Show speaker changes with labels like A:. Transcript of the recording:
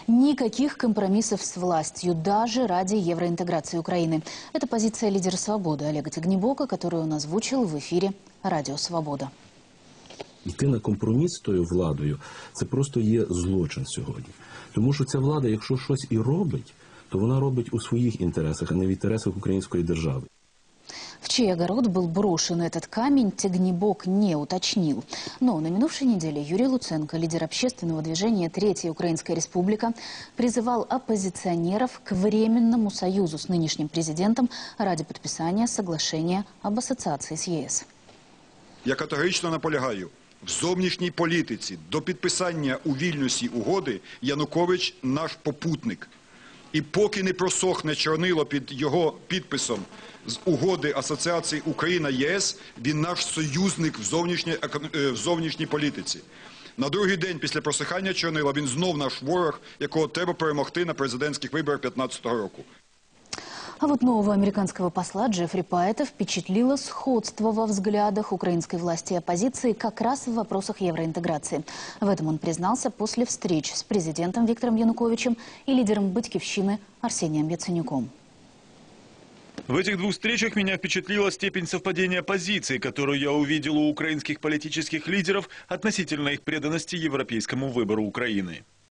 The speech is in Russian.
A: Никаких компромиссов с властью, даже ради евроинтеграции Украины. Это позиция лидера «Свободы» Олега Тягнибока, которую он озвучил в эфире «Радио Свобода».
B: Йти на компроміс з тою владою – це просто є злочин сьогодні. Тому що ця влада, якщо щось і робить, то вона робить у своїх інтересах, а не в інтересах української держави.
A: В чей огород был брошен этот камень, Тягнибок не уточнил. Но на минувшей неделе Юрий Луценко, лидер общественного движения «Третья Украинская Республика», призывал оппозиционеров к временному союзу с нынешним президентом ради подписания соглашения об ассоциации с ЕС.
C: Я категорично наполягаю, в зовнішній політиці до підписання у Вільнюсі угоди Янукович – наш попутник. І поки не просохне чорнило під його підписом з угоди Асоціації Україна-ЄС, він наш союзник в зовнішній політиці. На другий день після просихання чорнила він знов наш ворог, якого треба перемогти на президентських виборах 2015 року.
A: А вот нового американского посла Джеффри Пайета впечатлило сходство во взглядах украинской власти и оппозиции как раз в вопросах евроинтеграции. В этом он признался после встреч с президентом Виктором Януковичем и лидером «Батькивщины» Арсением Яценюком.
D: В этих двух встречах меня впечатлила степень совпадения позиций, которую я увидел у украинских политических лидеров относительно их преданности европейскому выбору Украины.